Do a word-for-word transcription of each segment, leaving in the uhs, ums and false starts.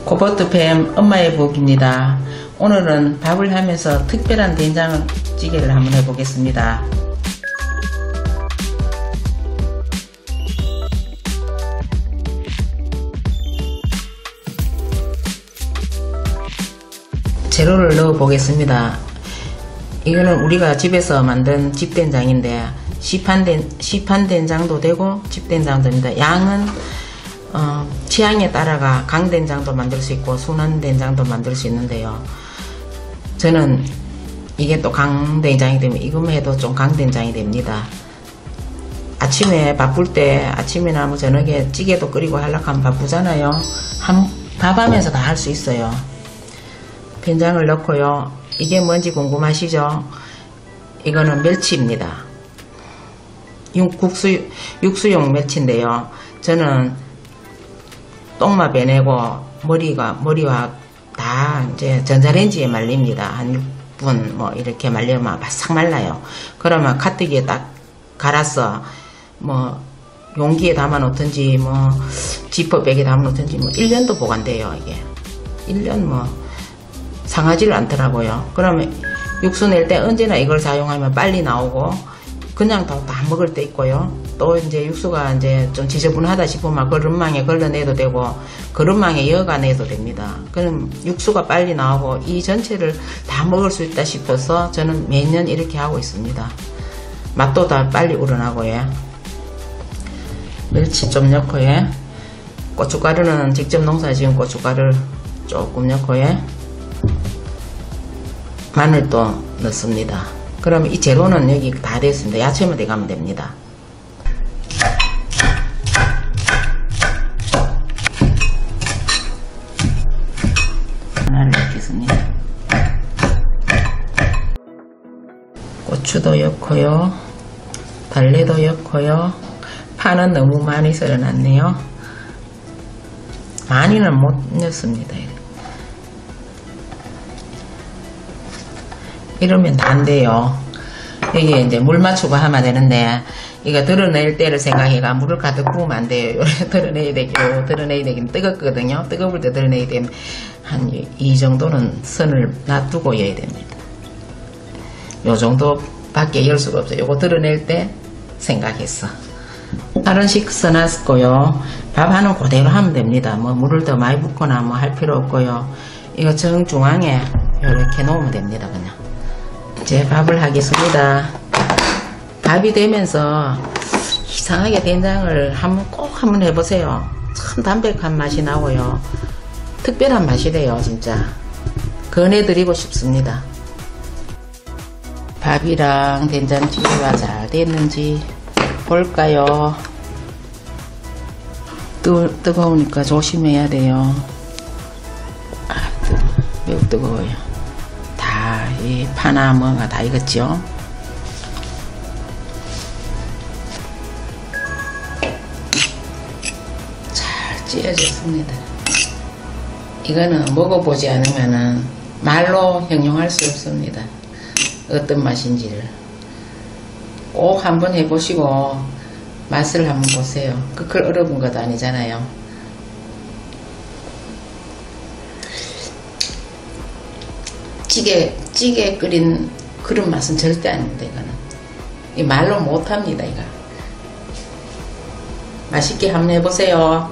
고버트팸 엄마의 복입니다. 오늘은 밥을 하면서 특별한 된장찌개를 한번 해보겠습니다. 재료를 넣어 보겠습니다. 이거는 우리가 집에서 만든 집된장인데 시판, 된, 시판 된장도 되고 집된장도 됩니다. 양은 어, 취향에 따라가 강된장도 만들 수 있고 순한 된장도 만들 수 있는데요. 저는 이게 또 강된장이 되면 이것만 해도 좀 강된장이 됩니다. 아침에 바쁠 때 아침이나 뭐 저녁에 찌개도 끓이고 하려고 하면 바쁘잖아요. 한, 밥하면서 다 할 수 있어요. 된장을 넣고요. 이게 뭔지 궁금하시죠? 이거는 멸치입니다. 국수, 육수용 멸치인데요. 저는 똥만 빼내고 머리가, 머리와 다 이제 전자레인지에 말립니다. 한 육 분 뭐 이렇게 말려면 바싹 말라요. 그러면 가뜩이에 딱 갈아서 뭐 용기에 담아 놓든지 뭐 지퍼백에 담아 놓든지 뭐 일 년도 보관돼요. 이게 일 년 뭐 상하지를 않더라고요. 그러면 육수 낼 때 언제나 이걸 사용하면 빨리 나오고 그냥 다, 다 먹을 때 있고요. 또 이제 육수가 이제 좀 지저분하다 싶으면 그릇망에 걸러내도 되고 그릇망에 여가 내도 됩니다. 그럼 육수가 빨리 나오고 이 전체를 다 먹을 수 있다 싶어서 저는 매년 이렇게 하고 있습니다. 맛도 다 빨리 우러나고요. 멸치 좀 넣고요. 고춧가루는 직접 농사 지은 고춧가루 조금 넣고요. 마늘도 넣습니다. 그러면 이 재료는 여기 다 됐습니다. 야채만 들어가면 됩니다. 하나를 넣겠습니다. 고추도 넣고요. 달래도 넣고요. 파는 너무 많이 썰어놨네요. 많이는 못 넣습니다. 이러면 다 안 돼요. 여기에 이제 물 맞추고 하면 되는데, 이거 드러낼 때를 생각해가 물을 가득 부으면 안 돼요. 드러내야 되기로, 드러내야 되긴 뜨겁거든요. 뜨거울 때 드러내야 되면 한 이 정도는 선을 놔두고 여야 됩니다. 요 정도 밖에 열 수가 없어요. 요거 드러낼 때 생각했어. 다른 식 써놨고요. 밥 하는 그대로 하면 됩니다. 뭐 물을 더 많이 붓거나 뭐 할 필요 없고요. 이거 정중앙에 이렇게 놓으면 됩니다. 그냥. 이제 밥을 하겠습니다. 밥이 되면서 이상하게 된장을 한번 꼭 한번 해보세요. 참 담백한 맛이 나고요. 특별한 맛이 돼요. 진짜 권해드리고 싶습니다. 밥이랑 된장찌개가 잘 됐는지 볼까요? 뜨, 뜨거우니까 조심해야 돼요. 아, 뜨, 매우 뜨거워요. 이 파나 뭐가 다 익었죠. 잘 찢어졌습니다. 이거는 먹어보지 않으면은 말로 형용할 수 없습니다. 어떤 맛인지를 꼭 한번 해보시고 맛을 한번 보세요. 그걸 어려운 것도 아니잖아요. 찌개, 찌개 끓인 그런 맛은 절대 아닙니다. 이거는 이 말로 못합니다. 이거 맛있게 한번 해보세요.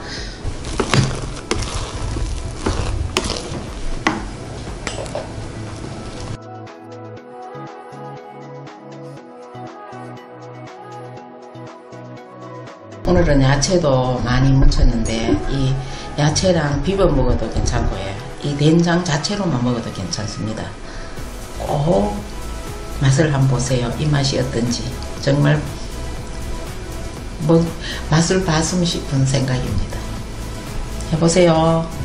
오늘은 야채도 많이 묻혔는데 이 야채랑 비벼 먹어도 괜찮고요. 이 된장 자체로만 먹어도 괜찮습니다. 꼭 맛을 한번 보세요. 이 맛이 어떤지 정말 뭐 맛을 봤으면 싶은 생각입니다. 해보세요.